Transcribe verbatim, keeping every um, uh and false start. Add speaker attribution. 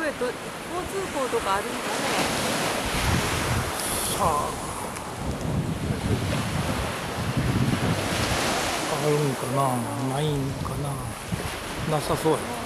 Speaker 1: れと交通行とかあるんだね。
Speaker 2: さあ、あるんかな、ないんかな、なさそうや。